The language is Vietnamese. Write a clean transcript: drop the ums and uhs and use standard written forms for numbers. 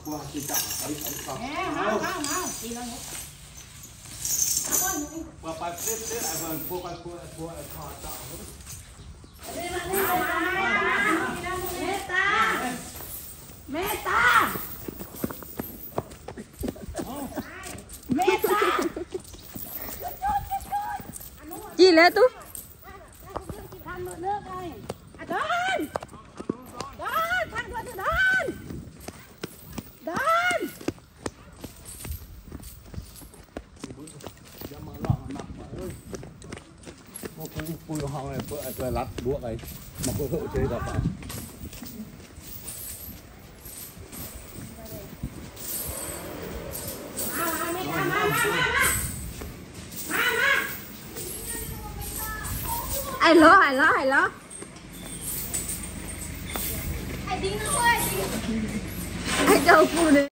qua chỉ chọn ấy còn không đi đâu nữa qua phải tiếp lại vườn qua thọ chọn Meta Gì lẽ tú thằng nước đây đón thằng đón đón pui hong này vừa lát đũa này mà vừa hậu chơi gặp phải ai lo ai đâu phụ nữ